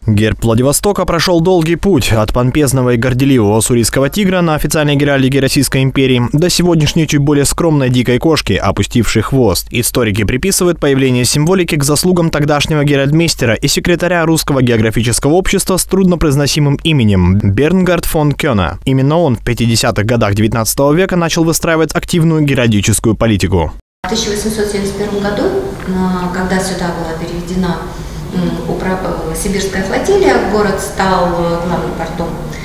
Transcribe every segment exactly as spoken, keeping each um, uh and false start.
Герб Владивостока прошел долгий путь от помпезного и горделивого уссурийского тигра на официальной геральдике Российской империи до сегодняшней чуть более скромной дикой кошки, опустившей хвост. Историки приписывают появление символики к заслугам тогдашнего геральдмейстера и секретаря Русского географического общества с труднопроизносимым именем Бернгард фон Кёна. Именно он в пятидесятых годах девятнадцатого века начал выстраивать активную геральдическую политику. В тысяча восемьсот семьдесят первом году, когда сюда была переведена Сибирская флотилия, город стал главным портом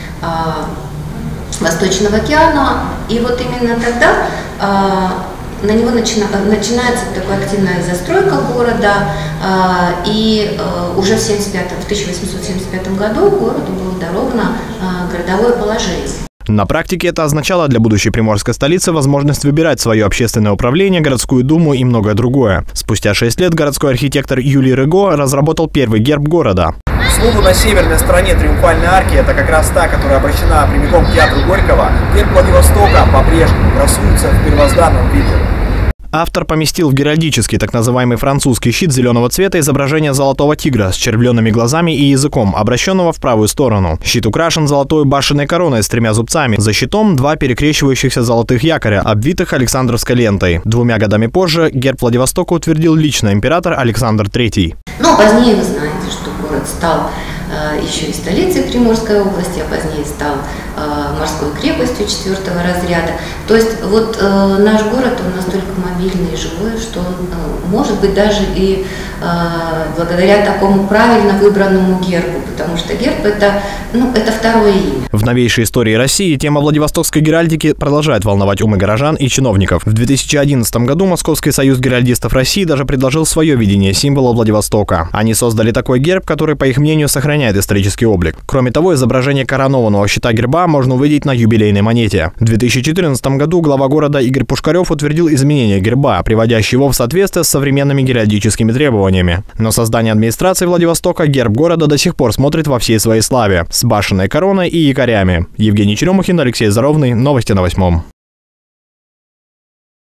Восточного океана, и вот именно тогда на него начина, начинается такая активная застройка города, и уже в, в тысяча восемьсот семьдесят пятом году городу было даровано городовое положение. На практике это означало для будущей приморской столицы возможность выбирать свое общественное управление, городскую думу и многое другое. Спустя шесть лет городской архитектор Юлий Рыго разработал первый герб города. К слову, на северной стороне Триумфальной арки, это как раз та, которая обращена прямиком к театру Горького, герб Владивостока по-прежнему красуется в первозданном виде. Автор поместил в геральдический так называемый французский щит зеленого цвета изображение золотого тигра с червленными глазами и языком, обращенного в правую сторону. Щит украшен золотой башенной короной с тремя зубцами. За щитом два перекрещивающихся золотых якоря, обвитых Александровской лентой. Двумя годами позже герб Владивостока утвердил лично император Александр Третий. Но позднее вы знаете, что город стал э, еще и столицей Приморской области, а позднее стал э, морской крепостью четвертого разряда. То есть вот э, наш город, он настолько мобильный и живой, что он э, может быть даже и э, благодаря такому правильно выбранному гербу, потому что герб это, ну, это второе имя. В новейшей истории России тема Владивостокской геральдики продолжает волновать умы горожан и чиновников. В две тысячи одиннадцатом году Московский союз геральдистов России даже предложил свое видение символа Владивостока. Они создали такой герб, который, по их мнению, сохраняет исторический облик. Кроме того, изображение коронованного щита герба можно увидеть на юбилейной монете. В две тысячи четырнадцатом году глава города Игорь Пушкарев утвердил изменение герба, приводящее его в соответствие с современными геральдическими требованиями. Но создание администрации Владивостока герб города до сих пор смотрит во всей своей славе, с башенной короной и якорями. Евгений Черемухин, Алексей Заровный. Новости на восьмом.